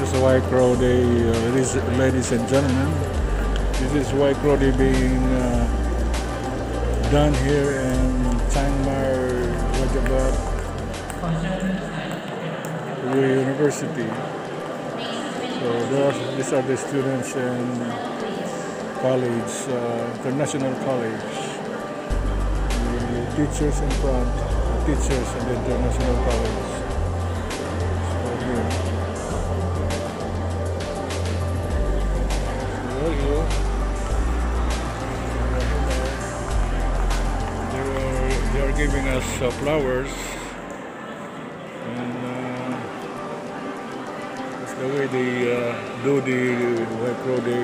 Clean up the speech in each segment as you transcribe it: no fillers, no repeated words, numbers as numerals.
is WAI KRU Day, ladies and gentlemen. This is WAI KRU Day being done here in ChiangMai, Rajabhat University. So these are the students in college, international college. The teachers in front, teachers in the international college. So here. They are giving us flowers, and that's the way they do the WAI KRU Day,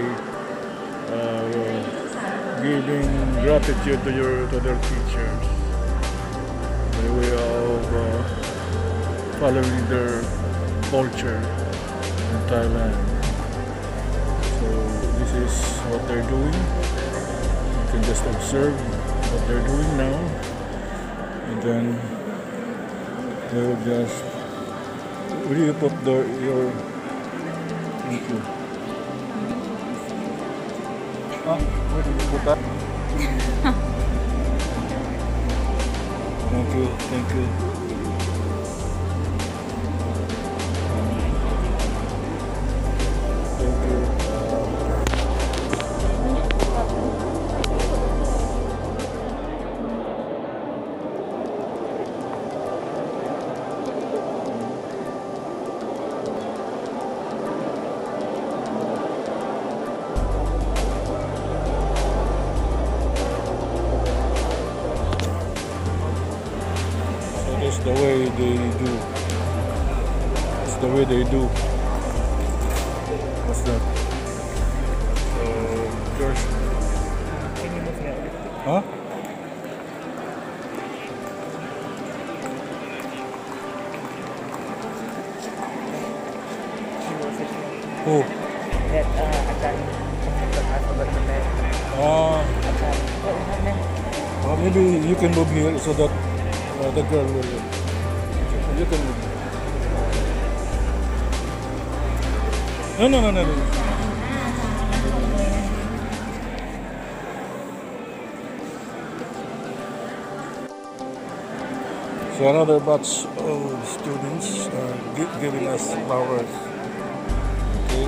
giving gratitude to their teachers by way of following their culture in Thailand. So this is what they're doing. You can just observe what they're doing now, and then they will just, where do you put your, thank you. Where do you put that? Thank you, thank you. That's the way they do. That's the way they do. What's that? There's... Huh? Who? That I forgot the name. Well, maybe you can move here so that the girl will. You can move. No. So another batch of students are giving us flowers. Okay.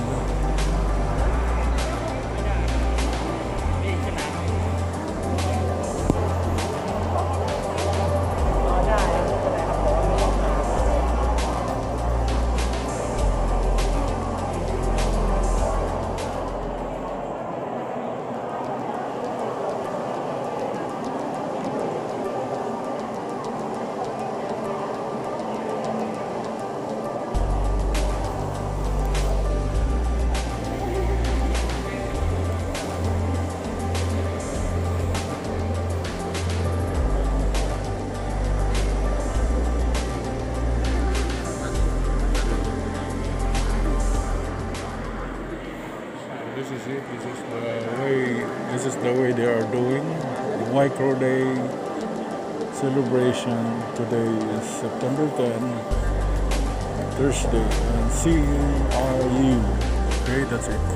This is it. This is the way they are doing the WAI KRU Day celebration. Today is September 10, Thursday, and CMRU. Okay, that's it.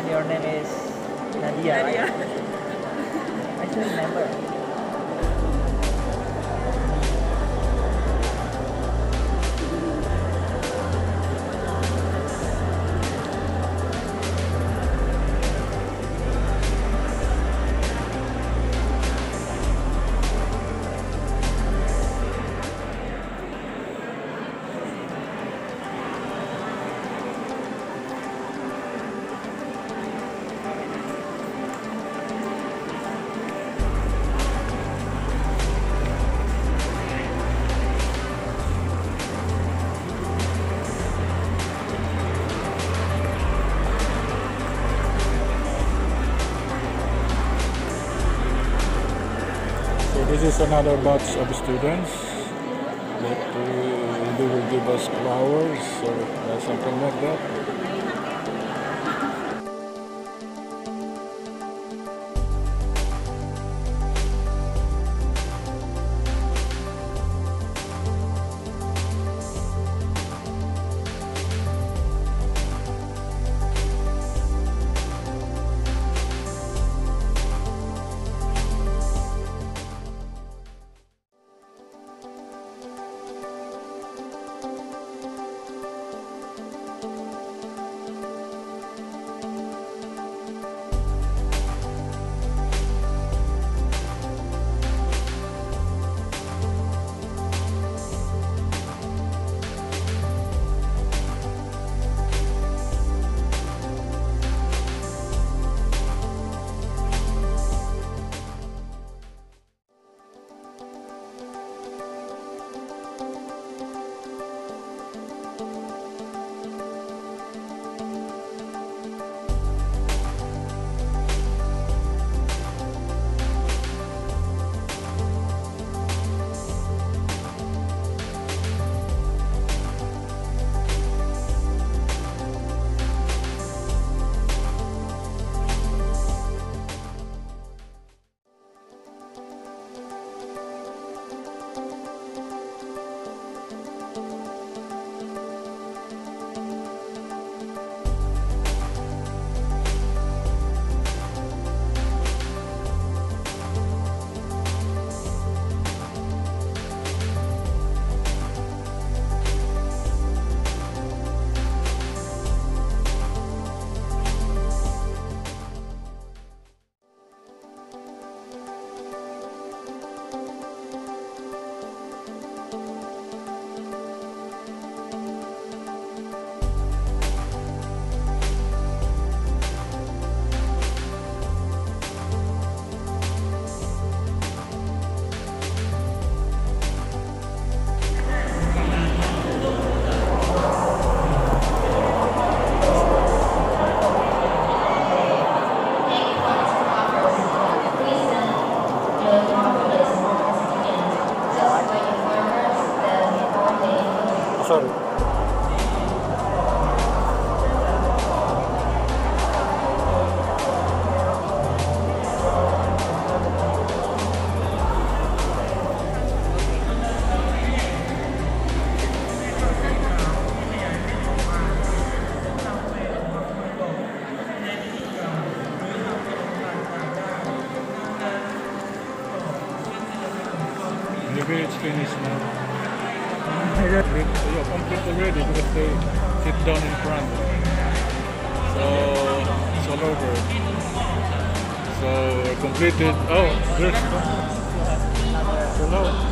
And your name is Nadia, Nadia. right? I still remember. So this is another batch of students that they will give us flowers or something like that. Sorry. Maybe it's finished now. You're complete already because they sit down in front. So it's all over. So we're completed. Oh, there's hello.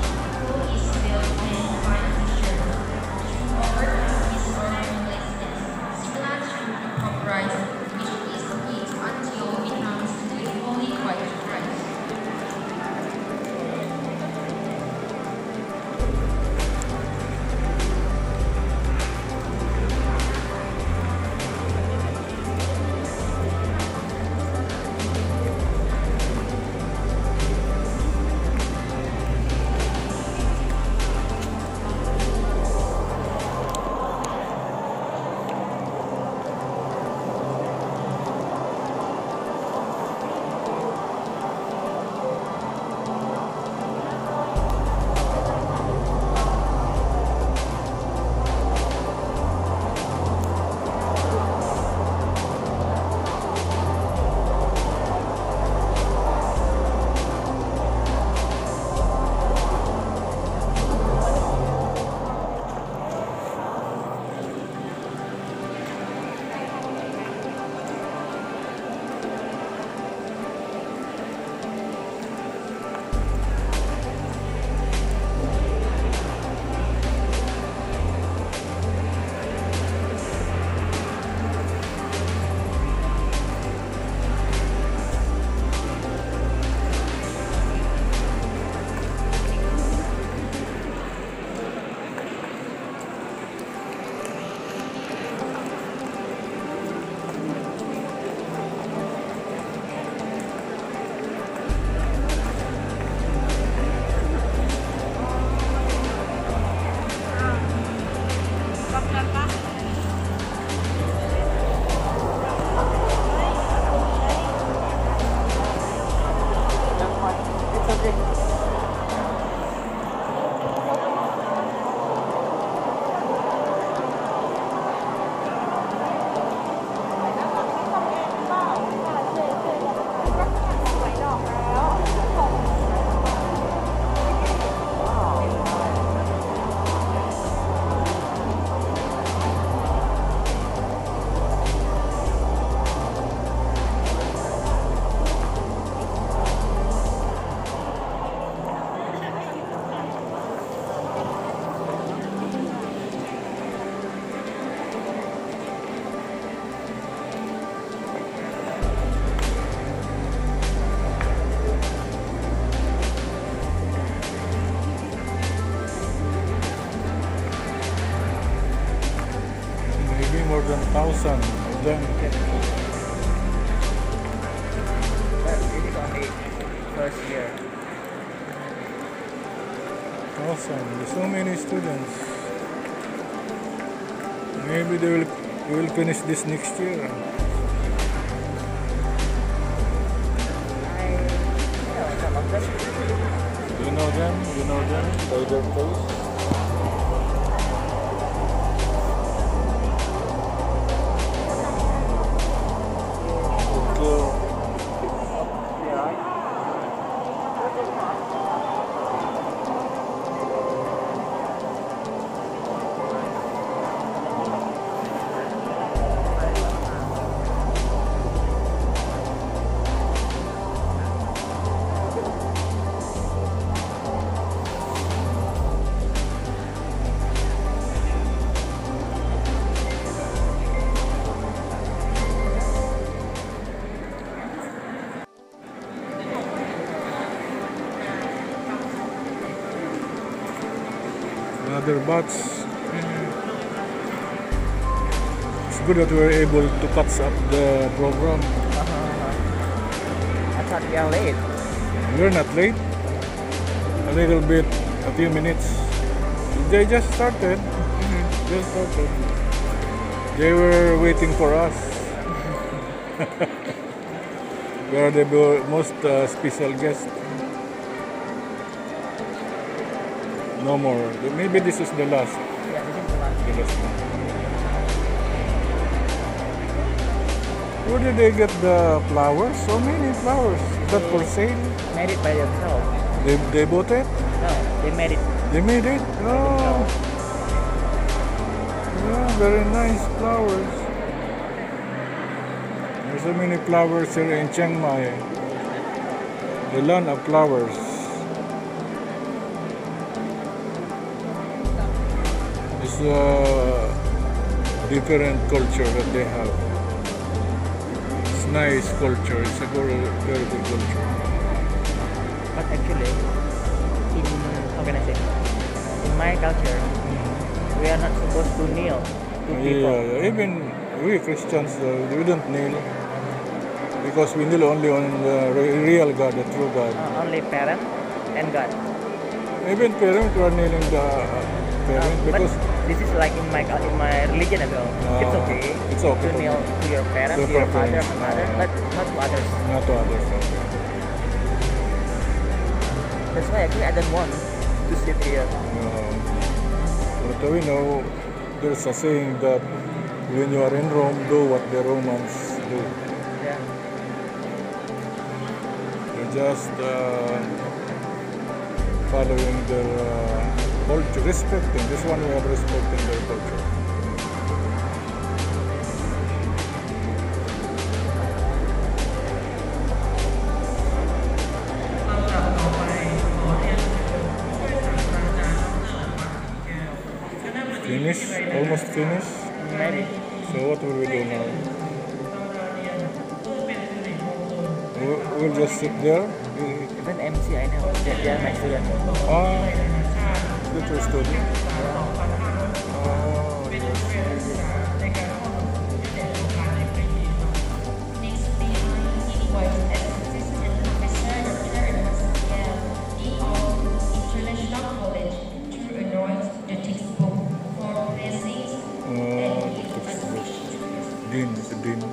1,000 of them. But this is only first year. Awesome. There's so many students. Maybe they will finish this next year. Some of them. You know them? You know them? By their face? Another batch. It's good that we're able to catch up the program. I thought we are late. We're not late. A little bit, a few minutes. They just started. Just started. They were waiting for us. We are the most special guest. No more. Maybe this is the last. Yeah, this is the last. The last one. Where did they get the flowers? So many flowers. Is that for sale? Made it by themselves. They bought it? No, they made it. They made it? Oh. Yeah, very nice flowers. There's so many flowers here in ChiangMai. The land of flowers. It's a different culture that they have. It's nice culture. It's a very, very good culture. But actually, how can I say? In my culture, we are not supposed to kneel to people. Yeah, even we Christians, we don't kneel because we kneel only on the real God, the true God. Only parent and God. Even parents are kneeling the parent because but this is like in my religion as well. it's okay to kneel to your parents, to your father and mother, but not to others. Not to others. Okay. That's why actually I don't want to sit here. But we know there's a saying that when you are in Rome, do what the Romans do. Yeah. You're just following their culture, respecting. This one we have respecting their culture. Finish? Almost finished? Maybe. So what will we do now? We'll just sit there? Even MC, I know. They are my students. Future student? Oh, yes. Dean, it's a dean.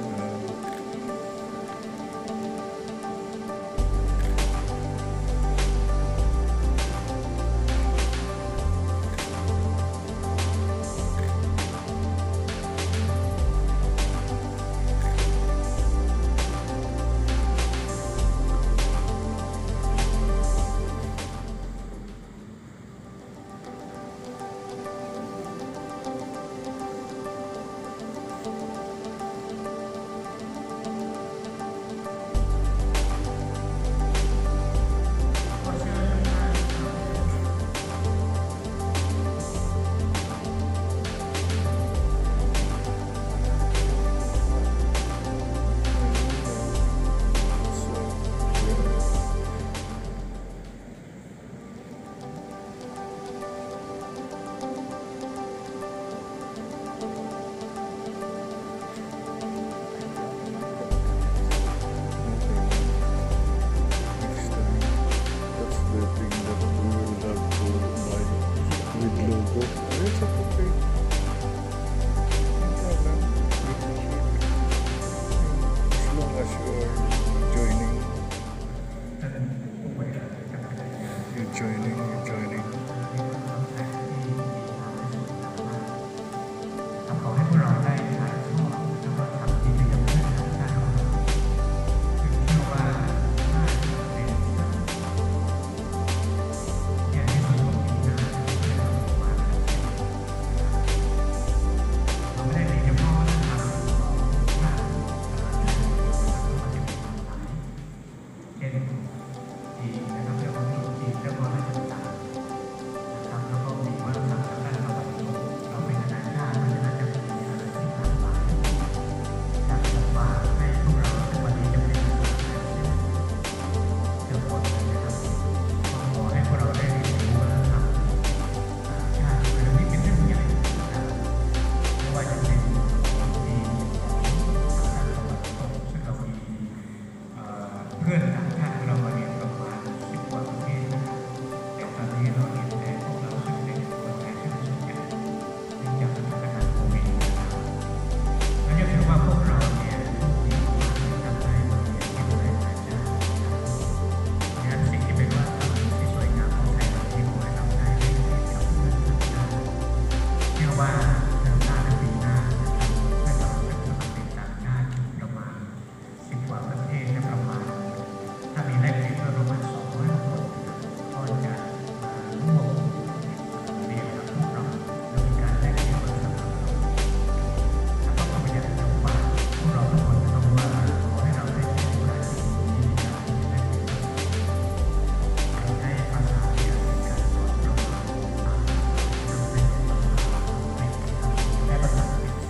พื่อนต่างชาติเรามาเรียนประมาณ10 กว่าประเทศแต่ตอนนี้เราเรียนแต่พวกเราซึ่งเป็นคนไทยซึ่งส่วนใหญ่เนื่องจากสถานการณ์โควิดนะครับและยังถือว่าพวกเราเนี่ยโชคดีมากที่ทำได้มาเรียนที่โรงเรียนต่างชาติงั้นสิ่งที่เป็นวัฒนธรรมที่สวยงามของไทยวันนี้ขอให้เราได้เรียนรู้กับเพื่อนต่างชาติเชื่อว่าเทอมหน้าและปีหน้าให้เราเป็นสมาชิกต่างชาติประมาณ10 กว่าประเทศและประมาณถ้ามีแลกเปลี่ยนประมาณ200 คนก็จะมาร่วมเรียนกับพวกเราและมีการแลกเปลี่ยนวัฒนธรรมถ้าต้องประหยัดจังหวะพวกเราทุกคนจะต้องว่าขอให้เราได้ใช้โอกาสที่ดีในการแลกเปลี่ยนเราใช้ภาษาเนี่ยในการสอนเราเราได้ใช้ภาษาอังกฤษเช่นกัน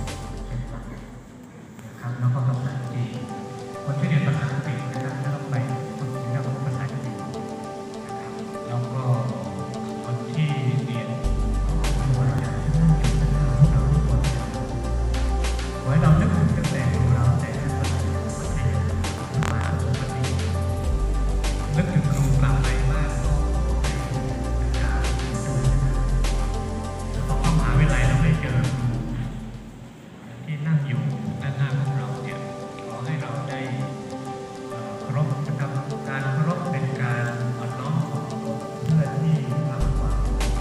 นะครับแล้วก็ภาษาจีนคนที่เรียนภาษาอังกฤษนะครับจะต้องไปฝึกเรื่องของภาษาจีนนะครับแล้วก็คนที่เรียนครูอาจารย์ที่นั่งอยู่ข้างหน้าพวกเราทุกคนขอให้เรานึกถึงตั้งแต่ครูเราแต่ชั้นประถมมัธยมมาจนวันนี้นึกถึงครูกลับไปบ้านก็ให้อาจารย์ช่วยนะครับแล้วพอเข้ามหาวิทยาลัยเราได้เจอครูที่นั่งอยู่ด้านหน้าพวกเราเนี่ยขอให้เราได้เคารพนะครับการเคารพเป็นการอ่อนน้อมของเพื่อนที่รักกว่า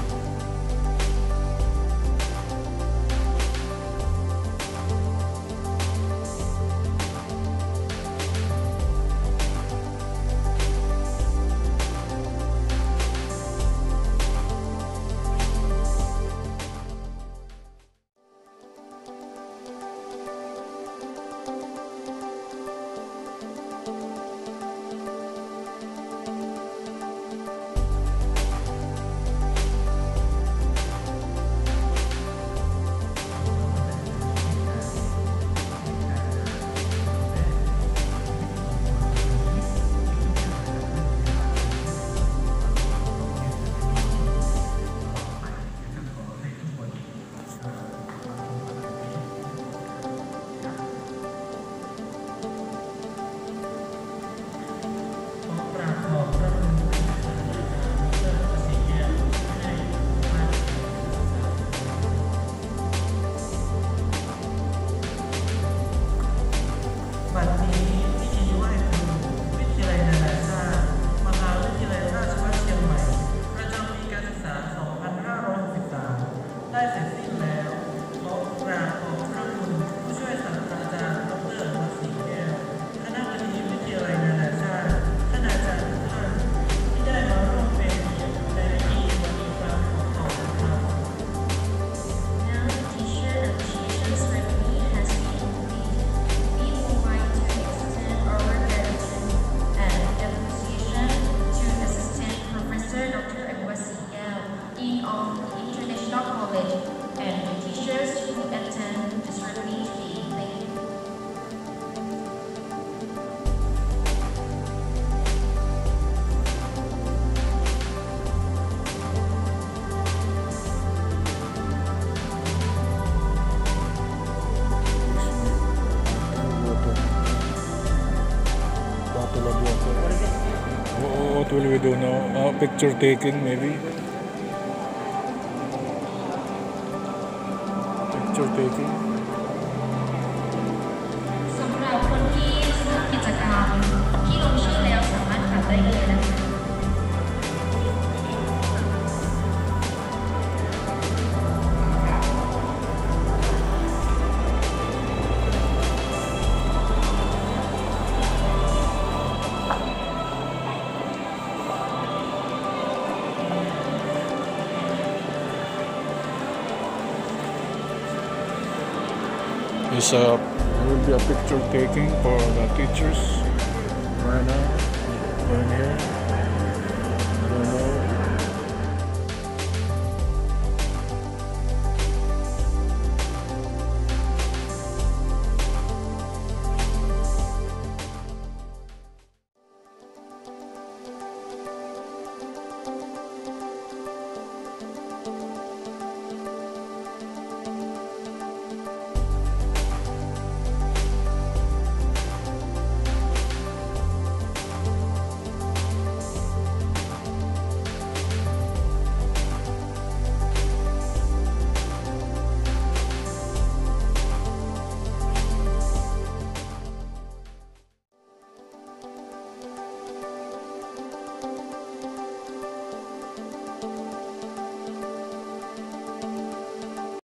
บัดนี้พิธีไหว้ครูวิทยาลัยนานาชาติมหาวิทยาลัยราชภัฏเชียงใหม่ประจำปีการศึกษา 2563 ได้เสร็จสิ้นแล้วขอกราบขอบพระคุณผู้ช่วยศาสตราจารย์ดร.อนุวัฒน์ศรีแก้วคณะบดีวิทยาลัยนานาชาติท่านอาจารย์ทุกท่านที่ได้มาร่วมเป็นเกียรติในพิธีวันนี้ครับขอบคุณครับ Now the teacher appreciation ceremony has been completed. We would like to extend our gratitude and appreciation to Assistant Professor Dr. Anwar Sial, Dean of the International College, and the teachers who attend the ceremony today. Thank you. Bottle of water. What is it? What will we do now? Picture taking, maybe? Picture taking? สำหรับคนที่สนุกกิจกรรมที่ลงชื่อแล้วสามารถทำได้เลยนะคะ There will be a picture taking for the teachers right now. Going here.